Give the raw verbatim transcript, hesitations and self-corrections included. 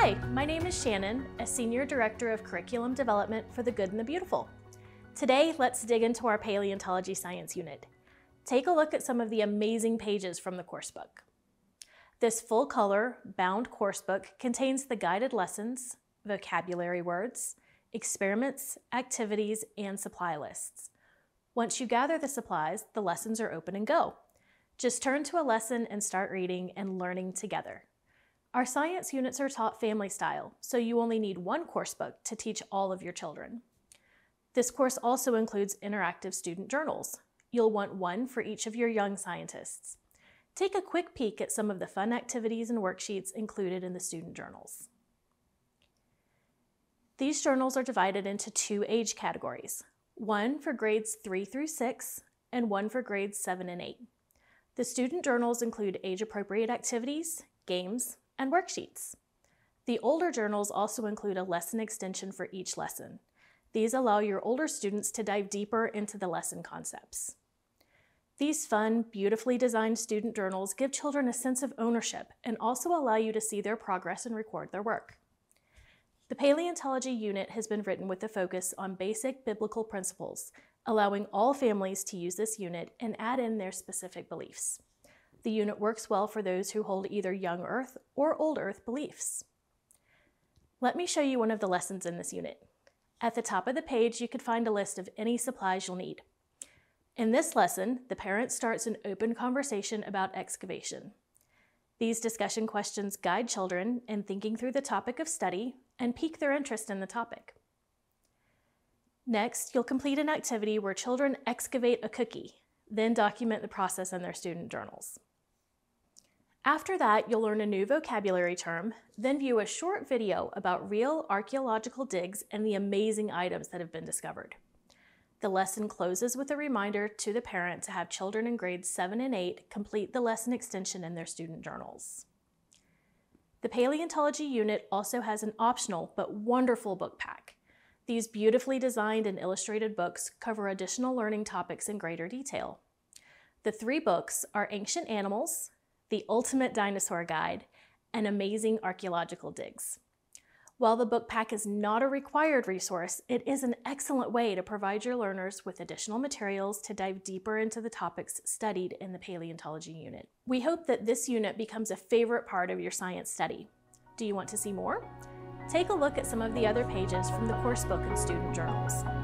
Hi, my name is Shannon, a Senior Director of Curriculum Development for the Good and the Beautiful. Today, let's dig into our Paleontology Science Unit. Take a look at some of the amazing pages from the course book. This full-color, bound course book contains the guided lessons, vocabulary words, experiments, activities, and supply lists. Once you gather the supplies, the lessons are open and go. Just turn to a lesson and start reading and learning together. Our science units are taught family style, so you only need one course book to teach all of your children. This course also includes interactive student journals. You'll want one for each of your young scientists. Take a quick peek at some of the fun activities and worksheets included in the student journals. These journals are divided into two age categories, one for grades three through six and one for grades seven and eight. The student journals include age-appropriate activities, games, and worksheets. The older journals also include a lesson extension for each lesson. These allow your older students to dive deeper into the lesson concepts. These fun, beautifully designed student journals give children a sense of ownership and also allow you to see their progress and record their work. The Paleontology unit has been written with a focus on basic biblical principles, allowing all families to use this unit and add in their specific beliefs. The unit works well for those who hold either young Earth or old Earth beliefs. Let me show you one of the lessons in this unit. At the top of the page, you could find a list of any supplies you'll need. In this lesson, the parent starts an open conversation about excavation. These discussion questions guide children in thinking through the topic of study and pique their interest in the topic. Next, you'll complete an activity where children excavate a cookie, then document the process in their student journals. After that, you'll learn a new vocabulary term, then view a short video about real archaeological digs and the amazing items that have been discovered. The lesson closes with a reminder to the parent to have children in grades seven and eight complete the lesson extension in their student journals. The Paleontology unit also has an optional but wonderful book pack. These beautifully designed and illustrated books cover additional learning topics in greater detail. The three books are Ancient Animals, The Ultimate Dinosaur Guide, and Amazing Archaeological Digs. While the book pack is not a required resource, it is an excellent way to provide your learners with additional materials to dive deeper into the topics studied in the Paleontology unit. We hope that this unit becomes a favorite part of your science study. Do you want to see more? Take a look at some of the other pages from the course book and student journals.